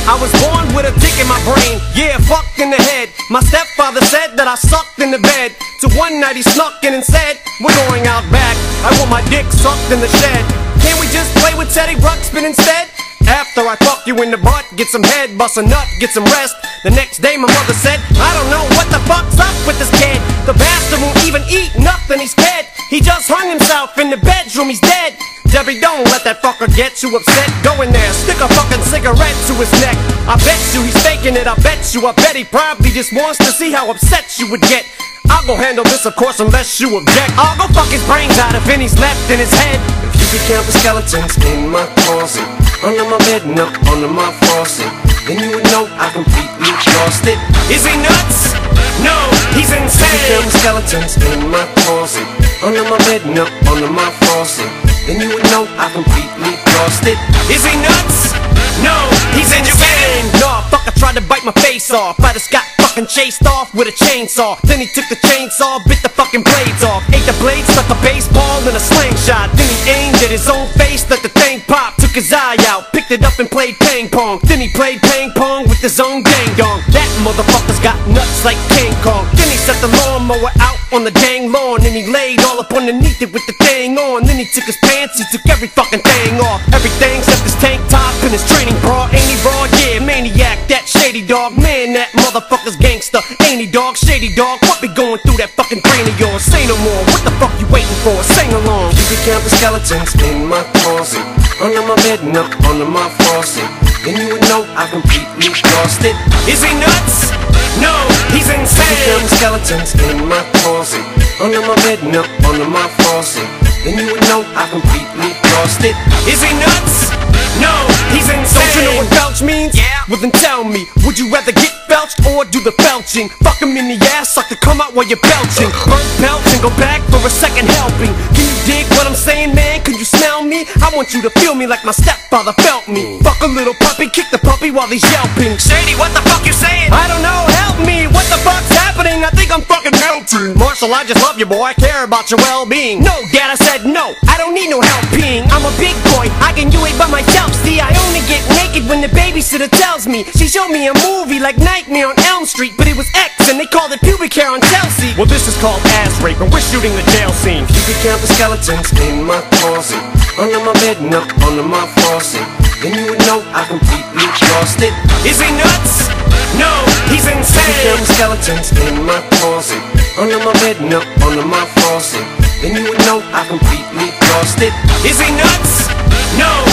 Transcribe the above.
I was born with a dick in my brain, yeah, fucked in the head. My stepfather said that I sucked in the bed. So one night he snuck in and said, we're going out back, I want my dick sucked in the shed. Can't we just play with Teddy Ruxbin instead? After I fuck you in the butt, get some head, bust a nut, get some rest. The next day my mother said, I don't know what the fuck's up with this kid. The bastard won't even eat nothing, he's dead. He just hung himself in the bedroom, he's dead. Debbie, don't let that fucker get you upset. Go in there, stick a fucking cigarette to his neck. I bet you he's faking it, I bet he probably just wants to see how upset you would get. I'll go handle this, of course, unless you object. I'll go fuck his brains out if any's left in his head. If you could count the skeletons in my closet, under my bed and up under my faucet, then you would know I completely lost it. Is he nuts? No, he's insane. If you count the skeletons in my closet, under my bed and up under my faucet, then you would know I completely lost it. Is he nuts? No, he's insane. Nah, fuck, I tried to bite my face off. I just got fucking chased off with a chainsaw. Then he took the chainsaw, bit the fucking blades off. Ate the blades, stuck a baseball in a slingshot. Then he aimed at his own face, let the thing pop. Took his eye out, picked it up and played ping pong. Then he played ping pong with his own dang dong. That motherfucker's got nuts like King Kong. Then he set the lawnmower out on the dang lawn, and he laid all up underneath it with the thing on. Then he took his pants, he took every fucking thing off. Everything except his tank top and his training bra. Ain't he raw? Yeah, maniac, that shady dog. Man, that motherfucker's gangster. Ain't he, dog? Shady dog. What be going through that fucking brain of yours? Say no more, what the fuck you waiting for? Sing along. You can count the skeletons in my closet, under my bed and up under my faucet, then you would know I completely lost it. Is he nuts? No, he's insane. You can count the skeletons in my closet, under my bed and up under my faucet, then you would know I completely lost it. Is he nuts? No, he's insane. Don't you know what belch means? Yeah. Well then tell me, would you rather get belched or do the belching? Fuck him in the ass, suck to come out while you're belching. Burn belch and go back for a second helping. Can you dig what I'm saying, man? Can you smell me? I want you to feel me like my stepfather felt me. Fuck a little puppy, kick the puppy while he's yelping. Shady, what the fuck you saying? I don't know, help me. What the fuck's happening? I think I'm fucking melting. Marshall, I just love you, boy. I care about your well-being. No, Dad, I said no. I don't need no helping. I'm a big boy. I can do it by myself. See, I only get naked when the babysitter tells me. She showed me a movie like Nightmare on Elm Street, but it was X and they called it pubic hair on Chelsea. Well, this is called ass rape and we're shooting the jail scene. You can count the skeletons in my closet, under my bed and up under my faucet, then you would know I completely lost it. Is he nuts? No, he's insane. You can count the skeletons in my closet, under my bed and up under my faucet, then you would know I completely lost it. Is he nuts? No.